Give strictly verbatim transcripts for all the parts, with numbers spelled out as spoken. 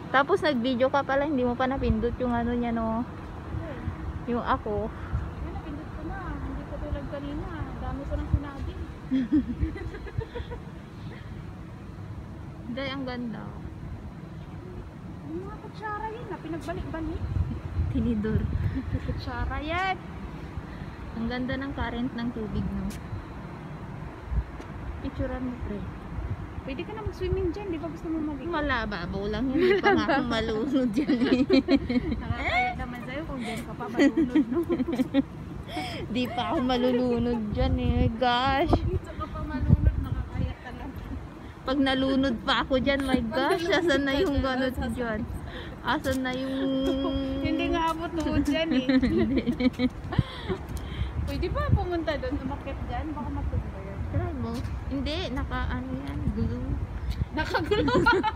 Tapos nag-video ka pala, hindi mo pa napindot yung ano niya, no? Yung ako. Yun, napindot ko na. Hindi ko tulad kanina. Dami ko nang sinabi. Hindi, ang ganda. Yung mga kutsara yun na pinagbalik-balik. Tinidor. Kutsara yan. Ang ganda ng current ng tubig, no? Picturean mo, pre. Pwede ka na mag-swimming dyan. Di ba gusto mo maligo? Malababaw lang yun. Hindi pa nga akong malunod yan eh. Nakakayat naman sa'yo kung dyan ka pa malunod, no? Di pa ako malulunod dyan eh. Gosh. Dito ka pa malunod, nakakayat talaga. Pag nalunod pa ako dyan, my gosh, asan na yung ganot dyan? Asan na yung... Hindi nga abot tuhod dyan eh. Pwede ba pumunta doon? Umakit dyan? Baka magpunta yan. Try mo. Hindi, naka ano yan, glue. Nakagulo.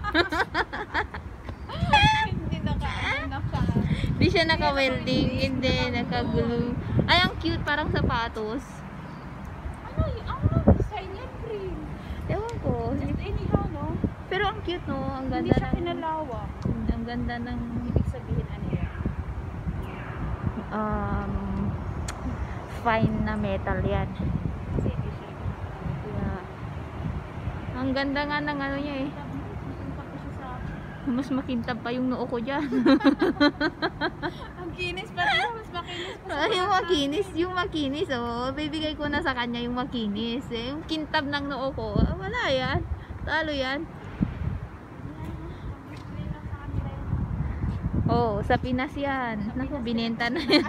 Hindi naka, naka. Hindi siya naka-welding, hindi, naka-glue. Ay, ang cute, parang sapatos. Ano yun? Ano design yan, Prim? Ewan ko. Just anyhow, no? Pero ang cute, no? Ang Hindi ganda siya ng... pinalawak. Ang ganda ng... Ibig sabihin, ano yan? Um, fine na metal yan. Kasi hindi siya. Yeah. Ang ganda nga ng ano niya eh. Makintab ko siya sa... Mas makintab pa yung noo ko dyan. Ang kinis pa rin. Mas makinis pa Ay, yung makinis, yung makinis, oh. Bibigay ko na sa kanya yung makinis. Eh, yung kintab ng noo ko, ah, wala yan. Talo yan. Oh, sa Pinas yan. Naku, binenta na yan.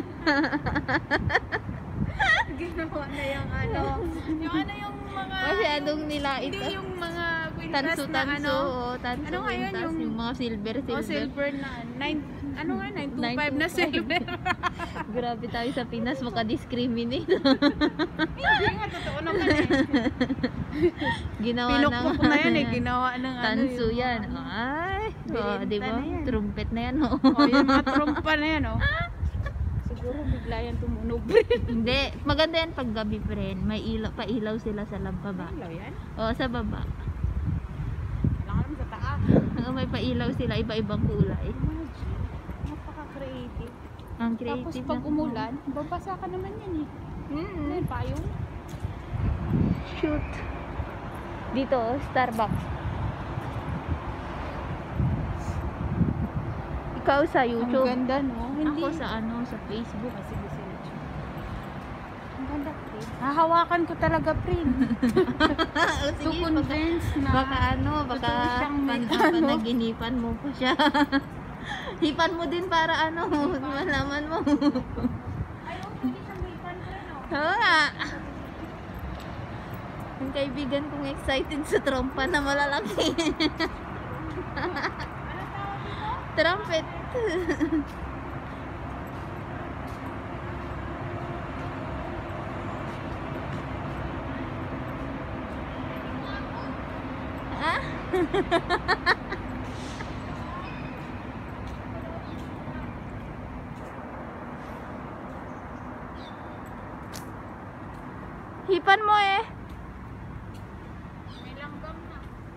Ginawa na yung ano. Yung ano yung mga... Masyadong nila ito. Hindi yung mga kwintas na Tanso-tanso, ano. oh, tanso, Ano nga yun, kwintas, yung- yung mga silver, O silver. silver na. Nine, ano nga? nine two five na nine two five. silver. Grabe tayo sa Pinas, maka-discriminate. Hindi nga, totoo naman eh. Ginawa Pinukpok ng na yan eh. Ginawa ng ano. tanso yung yan. mga- Ay, oh, Binenta di ba? na yan. Trumpet na yan, oh. O yung mga trompa na yan, oh. Siguro bigla yan tumunog. Hindi, maganda yan pag gabi, friend. May ilaw, pailaw sila sa baba. Ilaw yan? O, sa baba. Kailangan naman sa taas. O, may pailaw sila, iba-ibang kulay. Imagine. Napaka-creative. Ang Tapos creative pag na- umulan, babasa ka naman yan eh. Mm. Ano yun, payong? Shoot. Dito, Starbucks. Ikaw sa Ang YouTube. ganda, no? Hindi. Ako sa ano, sa Facebook. Ah, sige, sige. Ang ganda, Prin. Hahawakan ko talaga, Prin. O, To convince na Baka ano, baka totoo siyang may pan- ano. panaginipan mo pa siya. Hipan mo din para ano, malaman mo. ayaw, pwede siyang may fan, Prin, oh. Oo nga. Ang kaibigan kong excited sa trompa na malalaki. Ano tawag dito? Trumpet. Ah? Hipan mo eh. May langgam na.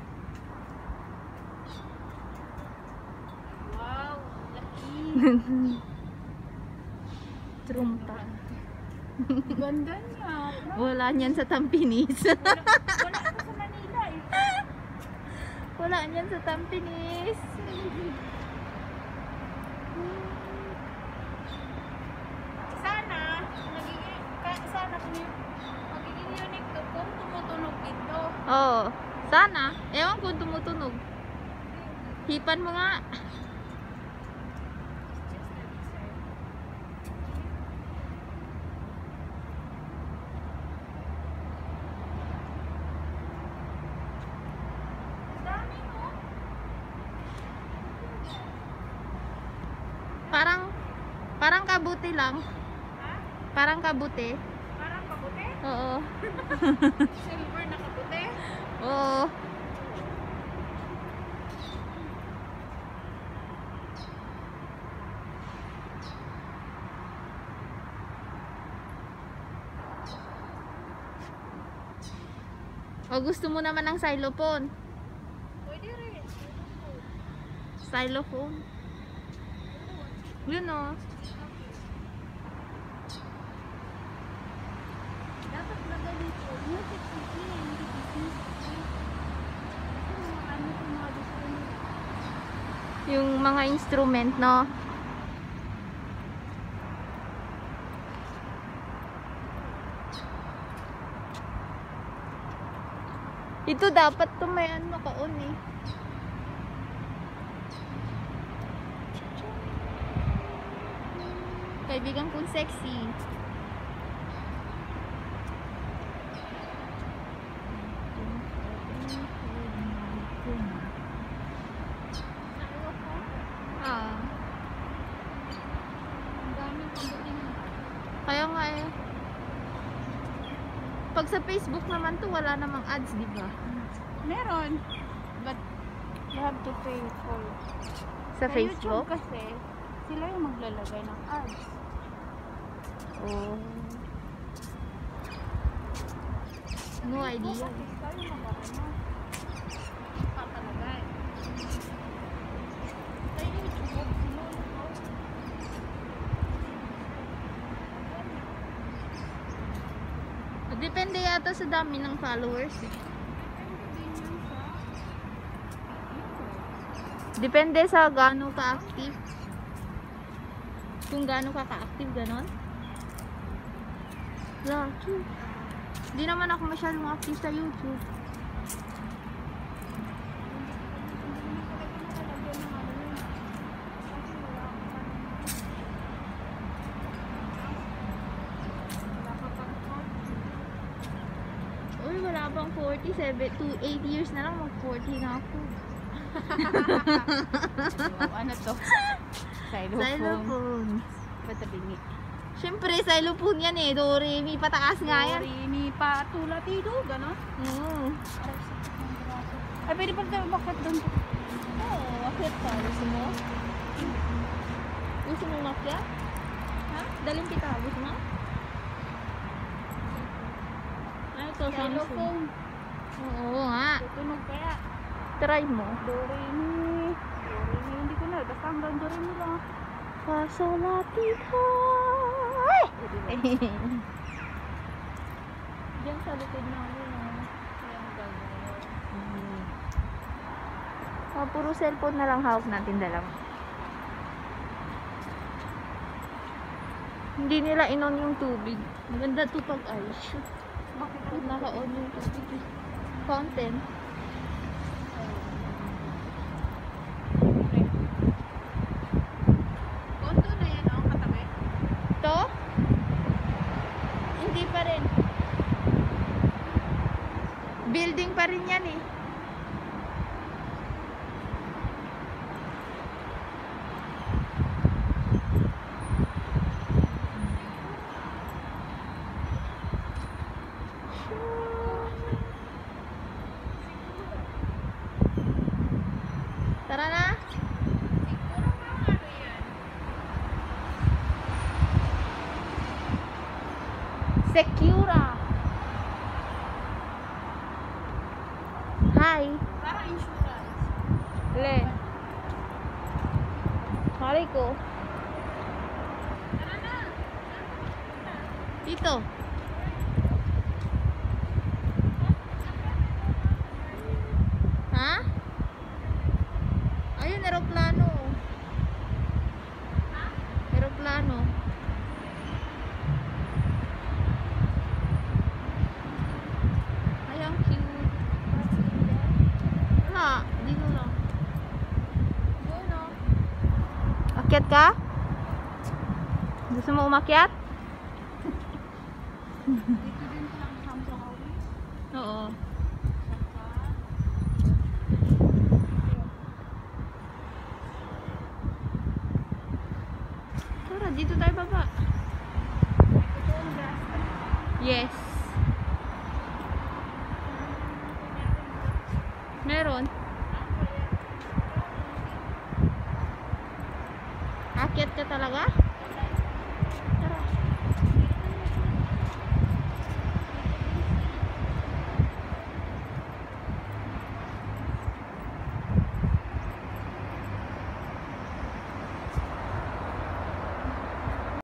Wow, laki. Trumpa. Ganda niya. Wala niyan sa Tampinis. Wala, wala ko sa Manila eh. Wala niyan sa Tampinis. Sana, magiging, ka- sana kung yung- magiging unique to kung tumutunog dito. Oo. Sana. Ewan kung tumutunog. Hipan mo nga. It's just a design. Dami, no? Parang parang kabuti lang. Ha? Parang kabuti. Parang kabuti? Oo. Silver na kabuti? Oo. O gusto mo naman ng xylophone? Pwede rin. Stylophone. Yun o. Dapat na ganito. Music C D, hindi C D. Kasi mga ano kung mga gusto nila. Yung mga instrument, no? Ito dapat to may ano ka-on eh. Kaibigan kong sexy. Ah. Ang daming pambuting. Kaya nga eh. Pag sa Facebook naman to, wala namang ads, di ba? Meron. But you have to pay for Sa Sa Facebook? YouTube kasi, sila yung maglalagay ng ads. Oh. No idea. Kasi tayo mag-ano. Papalagay. Sa YouTube, sila yung Depende yata sa dami ng followers eh. Depende sa gaano ka-active. Kung gaano ka ka-active, ganon. Lucky. Hindi naman ako masyadong active sa YouTube. Uy, wala bang forty? seven to eight years na lang, mag forty na ako. ano to? Xylophone. Xylophone. Patabingi. Siyempre, xylophone yan eh. Do, re, mi, pataas nga yan. Sorry, ni patula tido, gano'n? Oo. Ay, pwede pala tayo bakit doon? Oo, akit ka. Gusto mo? Gusto mo makya? Ha? Daling kita. Gusto mo? Ay, ito. Samsung. Xylophone. Oo nga. Tutunog kaya. Try mo. Do, re, mi. Do, re, mi. Hindi ko na. Basta hanggang do, re, mi lang. Kaso natin ha. Ay! Diyan sa likod namin. Ayan, gagawin. Ah, puro cellphone na lang hawak natin dalawa. Hindi nila inon yung tubig. Maganda to pag ice. Bakit Pag naka-on yung tubig. Fountain. Kondo na yan, oh, katabi. To? Hindi pa rin. Building pa rin yan eh. Tara na. Secura. Hi. Parang insurance. Le. Hari ko. Tara na. Dito. Ha? Ayun, aeroplano. Aeroplano. Ay, ang cute. Wala, dito lang. Doon, oh. Akyat ka? Gusto mo umakyat? Dito din sa Samsung Audi. Oo. Tara, dito tayo baba. Ito ang gas. Yes. Meron. Akyat ka talaga?